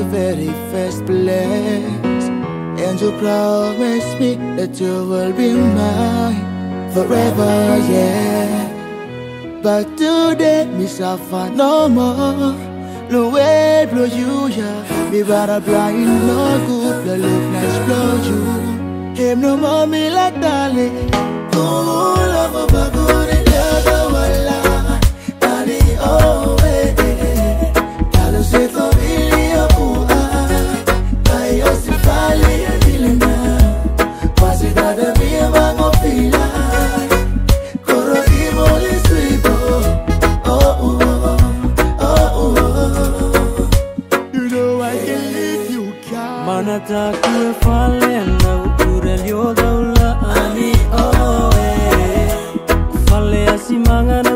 the very first place. And you promised me that you will be mine forever, yeah. But today, me suffer no more. The way blow you, yeah. Me rather blind, no good, the look nice blow you. Him no more me like darling. Oh, love of a good and love wala. Darling, oh, eh, eh. Kalo se to really a bua. Kayo si fali a dilena. Pasi da de mi mango fila. Koro imoli swipo. Oh, oh, oh, oh. You know I can leave you, God. Manata kue falena ukurel yoga ula ani oh eh. Fale asimanga